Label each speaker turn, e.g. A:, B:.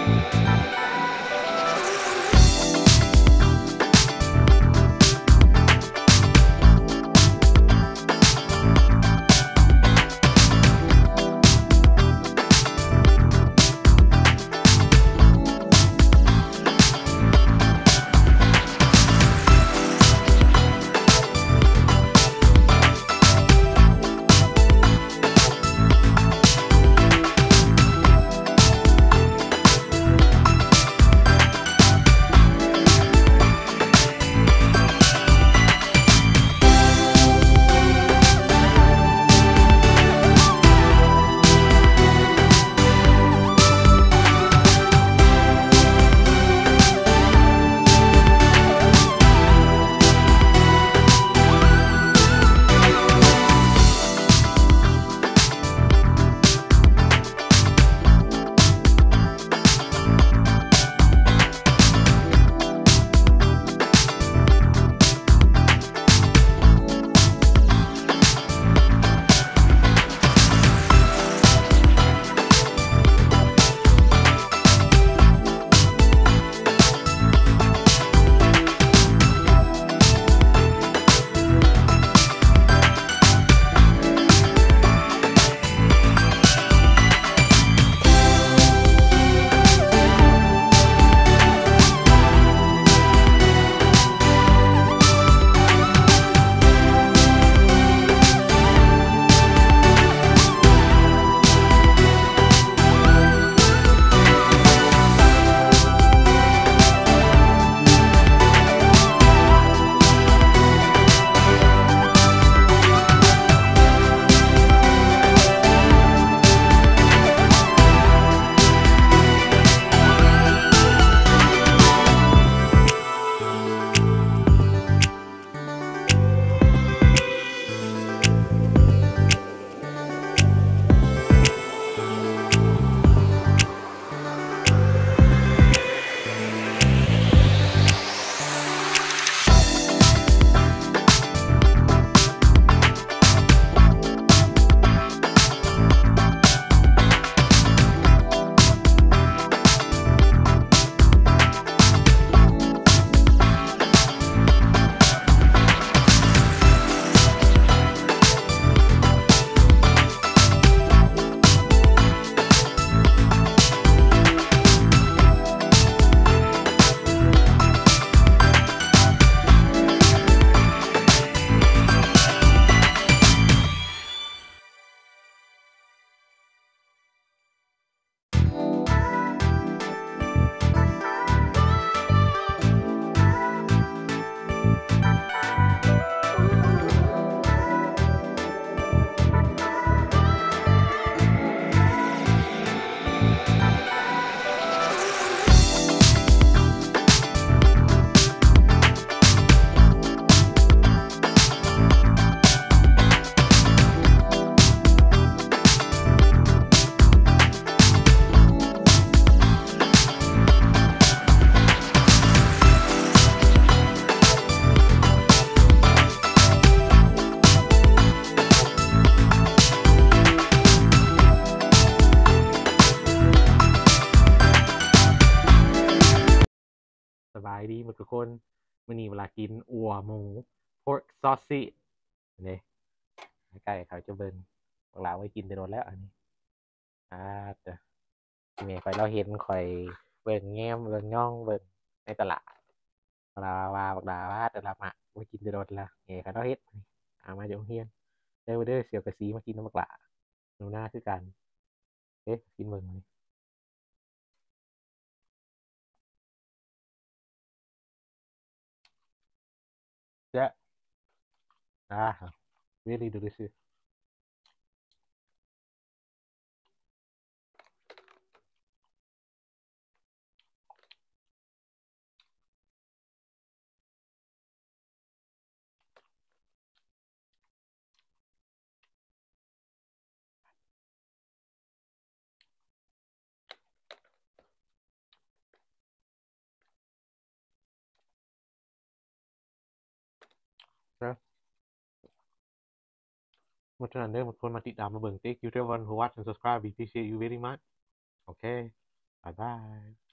A: สบายดีหมดทุกคนมื้อนี้เวลากินอัวหมู pork sausage นี่ใกล้เขาจะเบิ่งพวกเราไว้กินไปโดนแล้วอันนี้แต่แม่ข่อยเราเห็นข่อยเบิ่งแง้มเบิ่งย่องเบิ่งในตลาดเวลาว่าบักดาว่าแต่ละหมักไว้กินไปโดนละแม่เขาเราเฮ็ดมาจากโรงเรียนเด้อเสี่ยวกะสีมากินน้ำบักหลาหนูหน้าคือกันกินเบิ่งนี่เจ้าreally deliciousนะเพราะฉะนั้นเด้อบางคนมาติดตามมาเบิ่ง thank you to everyone who watch and subscribe we appreciate you very much okay บ๊ายบาย